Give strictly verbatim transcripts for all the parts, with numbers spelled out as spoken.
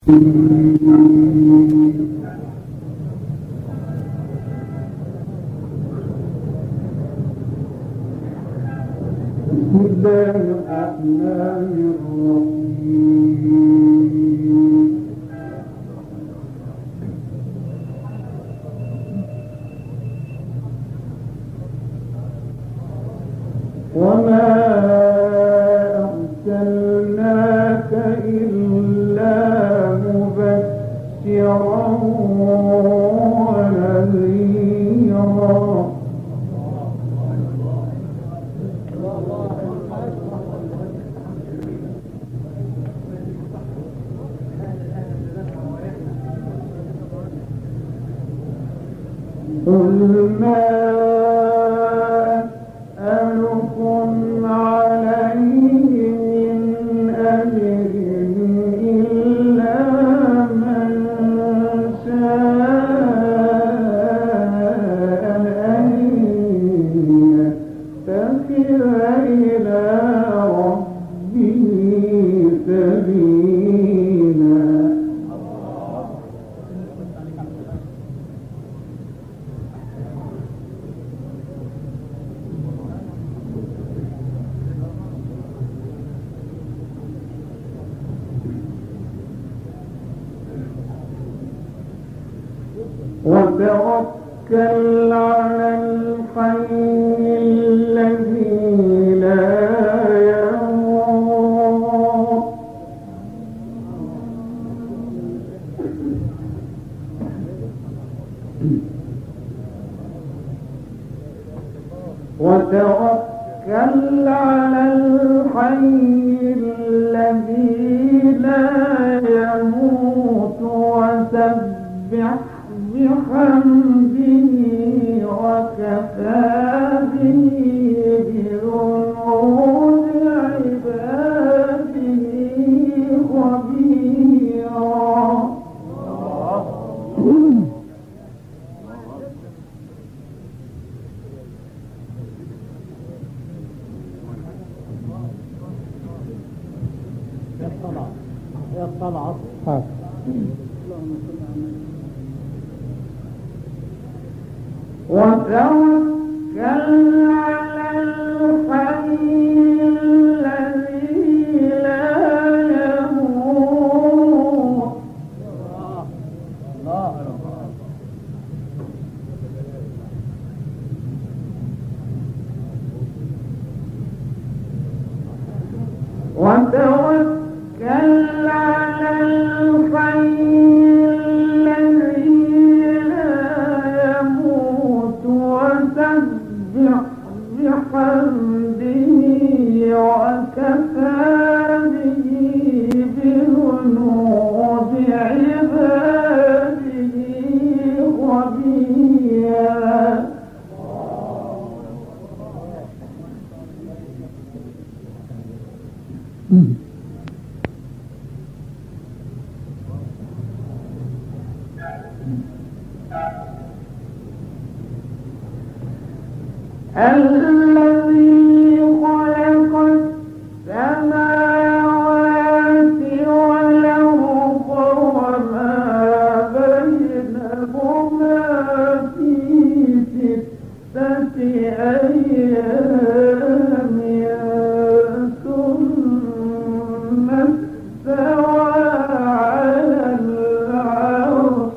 وتوكل على الحي الذي لا يموت وتوكل على الحي الذي لا يموت وسبح بحمده وكفى به بذنوب عباده خبيرا. يا الطلعة يا الطلعة وتوكل على الحي الذي لا يموت وتوكل على الحي بحمده وكفى به بذنوب عباده خبيرا. الذي خلق السماوات والأرض وما بينهما في ستة أيام ثم استوى على العرش.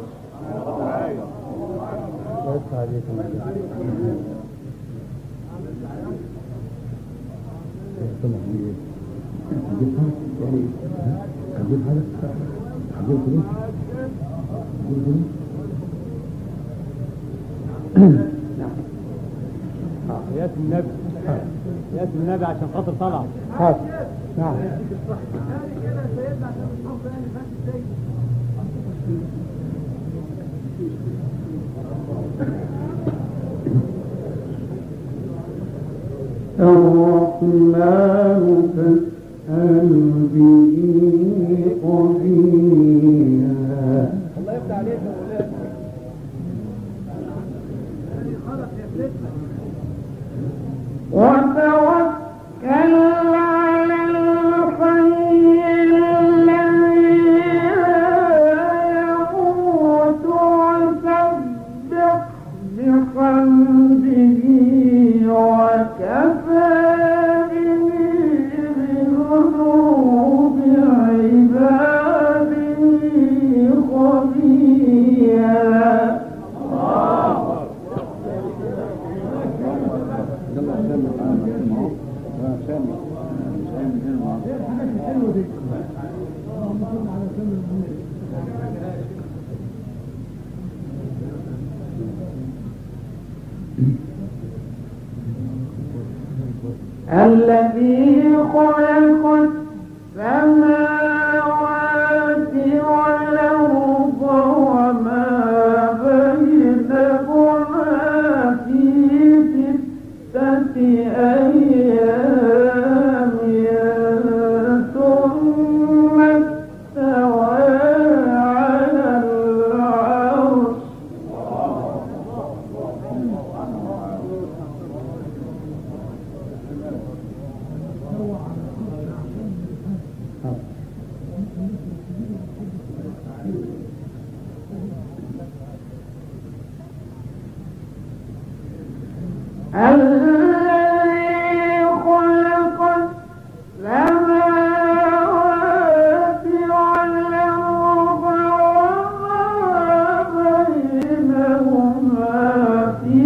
يا النبي يا النبي عشان خاطر طلع. نعم الرحمن فاسأل به قديرا. الله يفتح عليك يا مولانا. وتوكل على الحي الذي لا الذي خلق السماوات والأرض وما بينهما في ستة أيام ثم استوى على العرش الذي خلق السماوات والأرض وما بينهما في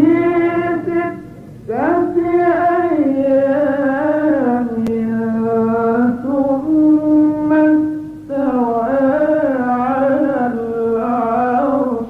ستة أيام ثم استوى على العرش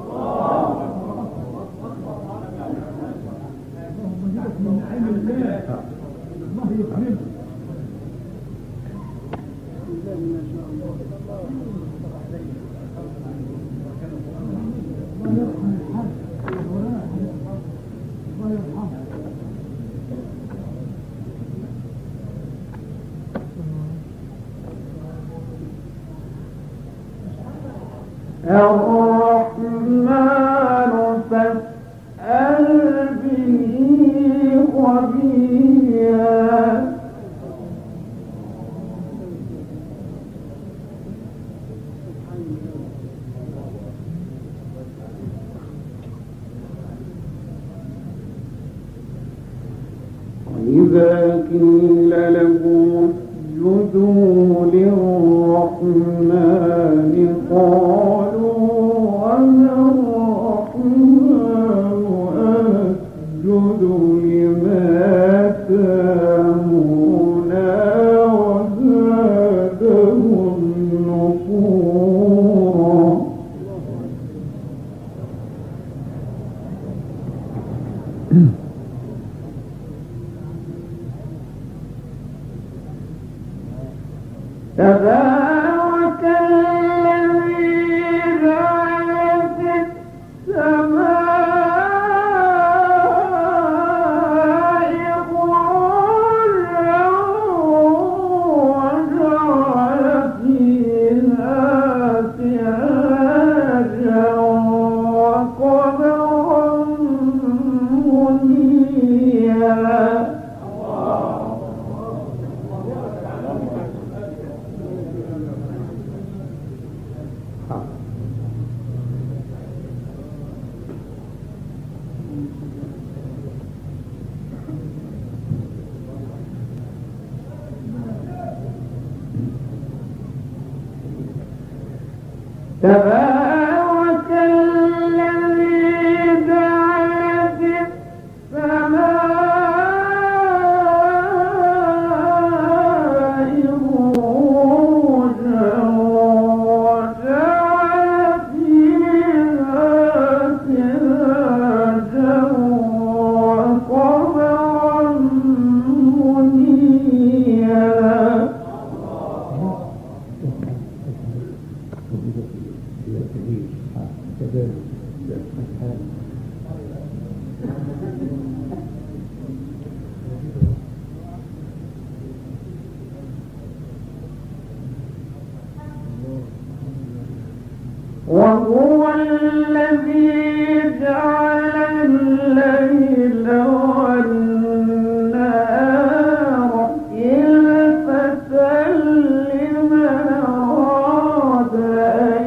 الرحمن فاسأل به خبيرا وإذا قيل لهم اسجدوا للرحمن قالوا وما الرحمن أسجد لما تأمرنا وزادهم نفورا تبارك الذي جعل في السماء بروجا وجعل فيها سراجا وقمرا منيرا تبارك الذي جعل في السماء بروجا وجعل فيها سراجا وقمرا منيرا وهو الذي جعل الليل والنهار خلفة لمن أراد أن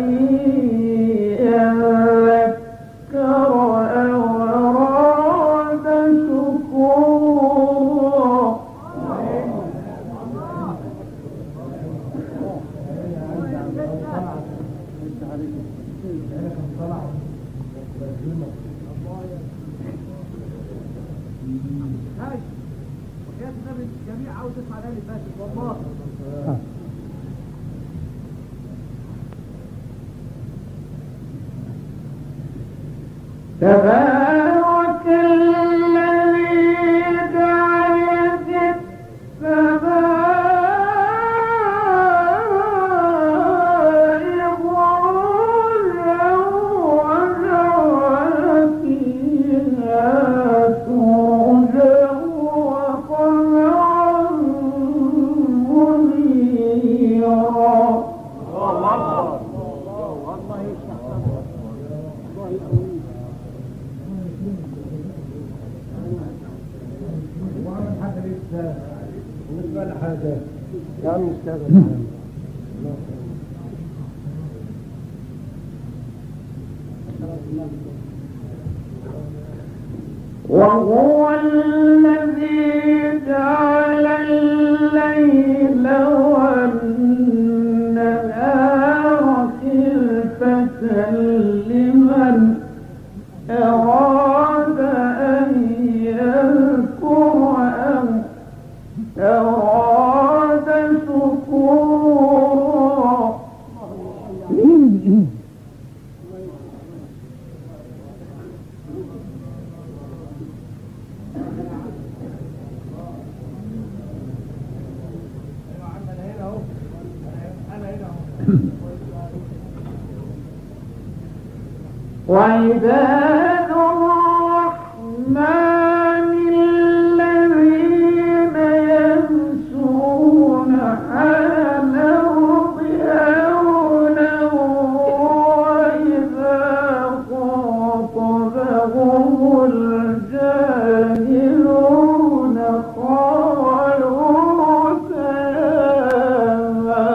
يذكر أو أراد شكورا الجميع عاوز يسمع الاغاني فاتت والله. تبارك الذي جعل في حاجة يا عم اشتغل. وهو الذي جعل الليل والنهار خلفة لمن أراد أن يذكر أو أراد شكورا. وعباد الرحمن الذين يمشون على الأرض هونا وإذا خاطبهم الجاهلون قالوا سلاما.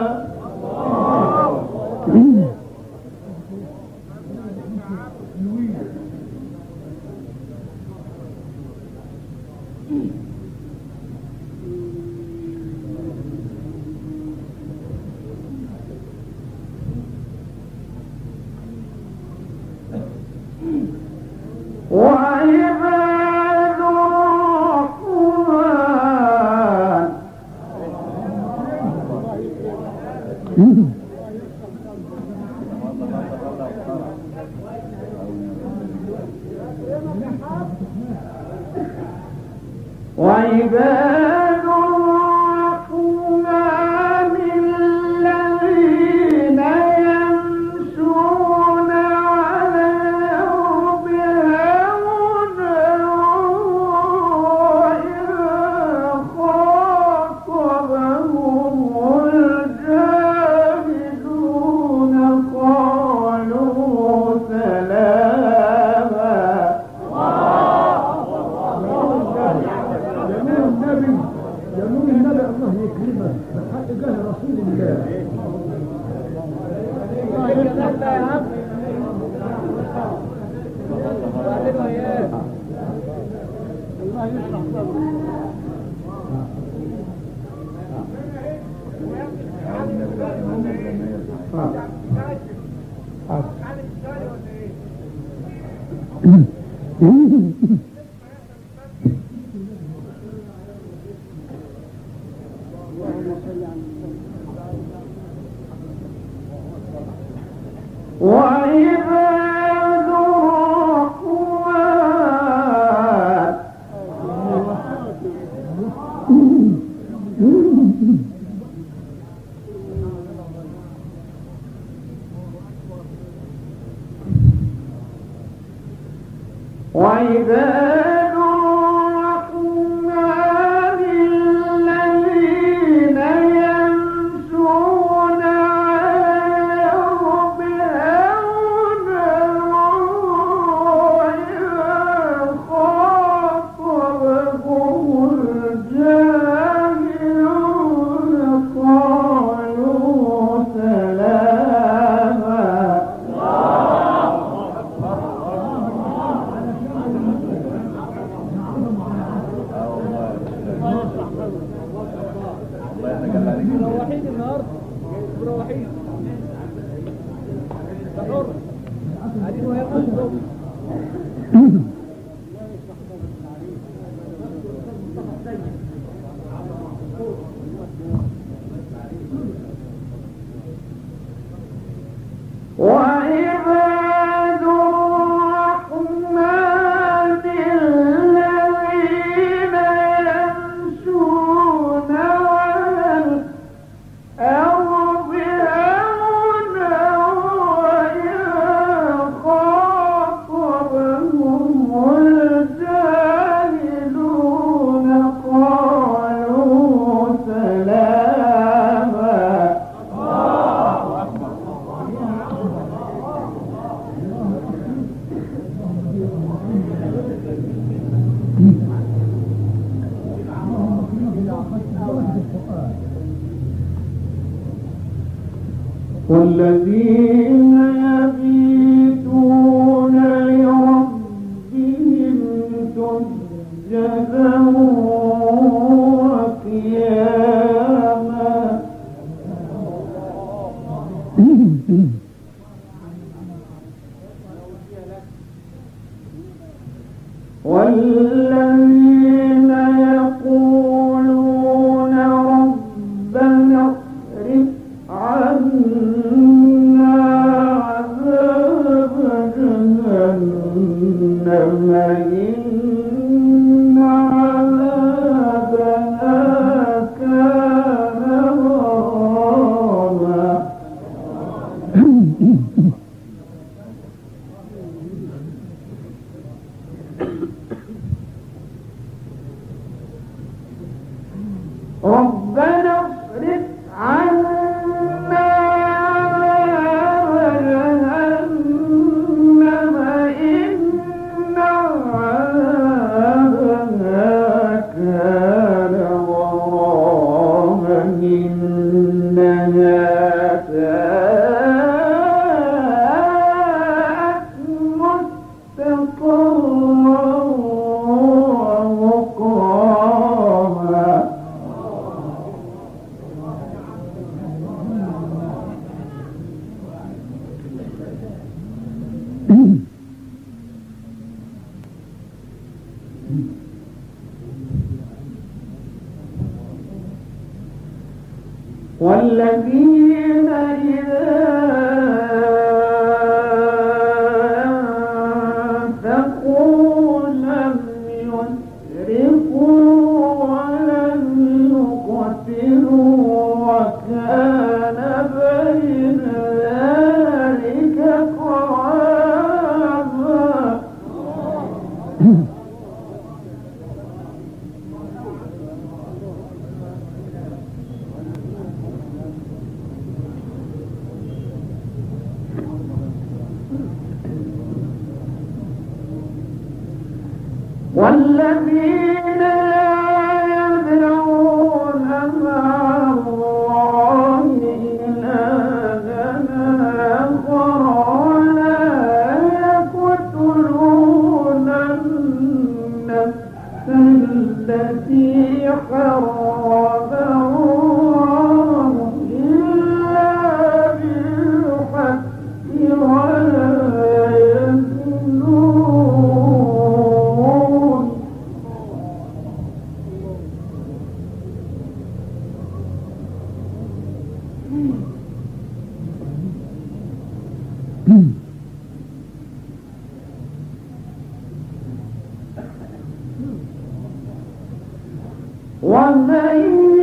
وعباد الرحمن وعباد الرحمن الذين يمشون على الأرض هونا وإذا خاطبهم الجاهلون قالوا سلاما. جميل النبي الله يكرمه بحق جاه رسول الله. الله يشرح صدره. وعباد الرحمن وعباد الرحمن الذين يمشون على الأرض هونا وإذا خاطبهم الجاهلون قالوا سلاما. مروحين النهارده مروحين حر قاعدين وياكلوا الصبح. وعباد الرحمن الذين يمشون على الأرض هونا وإذا خاطبهم الجاهلون قالوا سلاما. يبيتون لربهم سجدا وقياما والذين يقولون ربنا اصرف عنا عذاب جهنم إن عذابها كان غراما ربنا اصرف عنا جهنم إن عذابها كان غراما إنها ساءت مستقرا ومقاما والذين إذا أنفقوا لم يسرفوا ولم يقتروا وكان بين ذلك قواما والذين لا يدعون مع الله إلها آخر ولا يقتلون النفس التي حرم الله إلا بالحق ولا يزنون ومن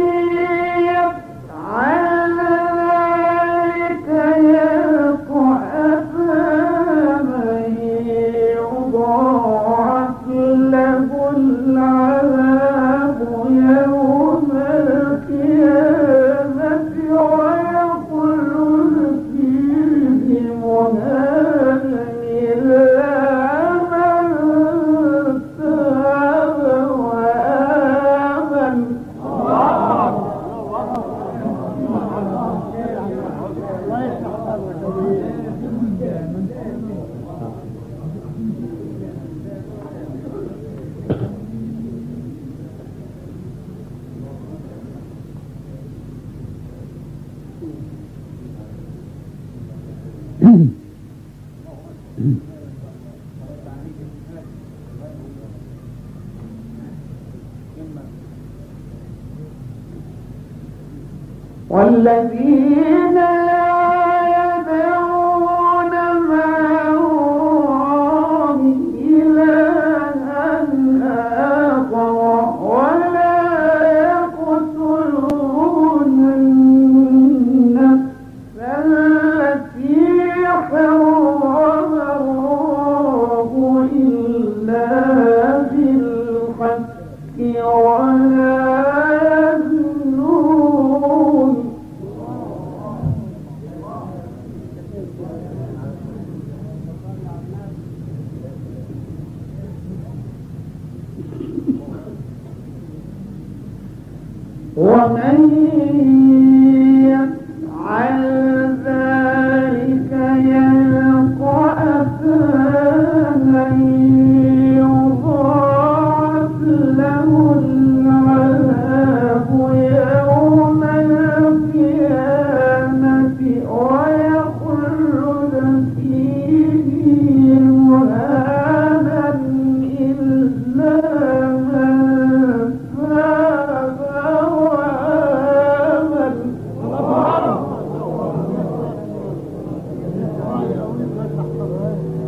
يفعل ذلك يلقى أثاما يضاعف له العذاب يوم القيامة ويخلد فيه مهانا إلا من تاب وآمن والذين لا يدعون مع الله إلها آخر ولا يقتلون النفس التي حرم الله إلا بالحق ولا يزنون ومن يفعل ذلك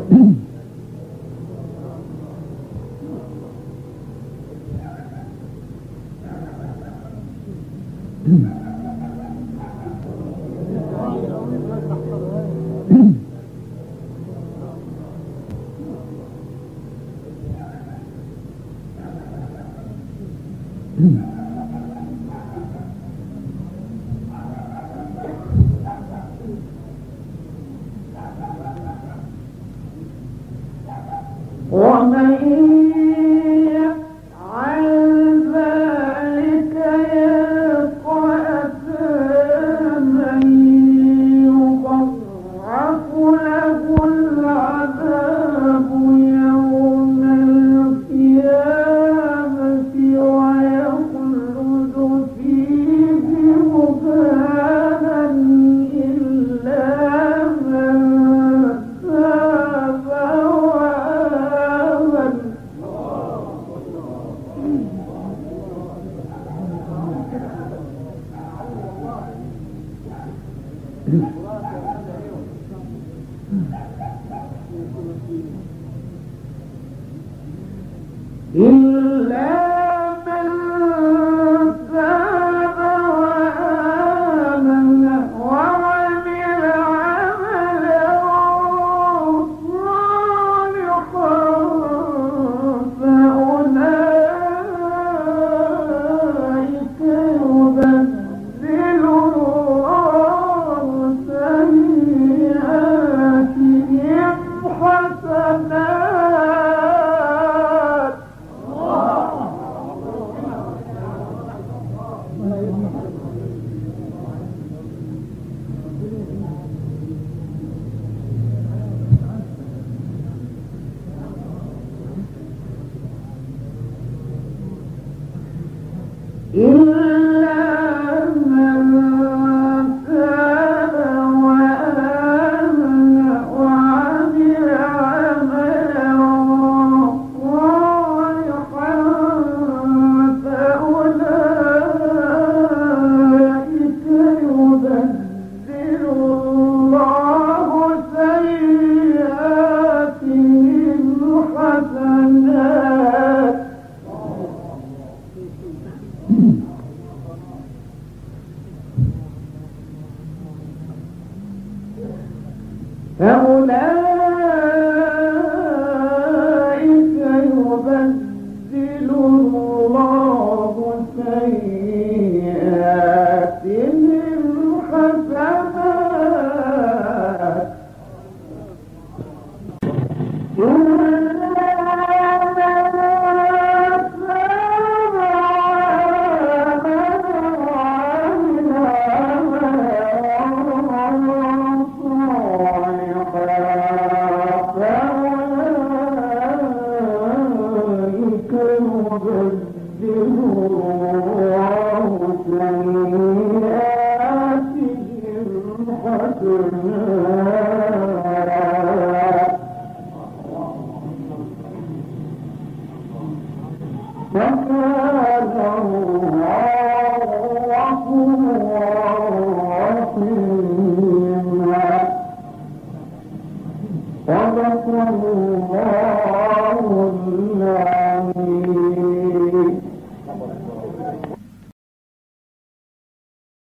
ومن يفعل ذلك يلقى أثاما يضاعف له العذاب يوم القيامة ويخلد فيه مهانا إلا من تاب وآمن. إلا من تاب وآمن وعمل عملا صالحا فأولئك يبدل الله سيئاتهم حسنات. إلا من تاب وآمن وعمل عملا صالحا فأولئك يبدل الله سيئاتهم حسنات. فأولئك يبدل الله سيئاتهم حسنات. صدق الله العظيم.